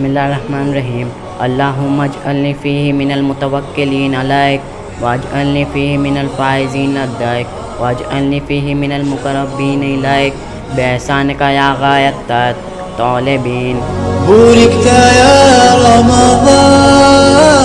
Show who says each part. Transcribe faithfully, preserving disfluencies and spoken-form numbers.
Speaker 1: बिस्मिल्लाहिर्रहमानिर्रहीम। अल्लाहुम्मा अजअल्नी फ़ीही मिनल मुतवक्किलीन अलैक वजअल्नी फ़ीही मिनल फ़ाइज़ीन लदैक वजअल्नी फ़ीही मिनल मुक़र्रबीन इलैक बिइहसानिका या गायतत तालिबीन।
Speaker 2: बुरिकता या रमज़ान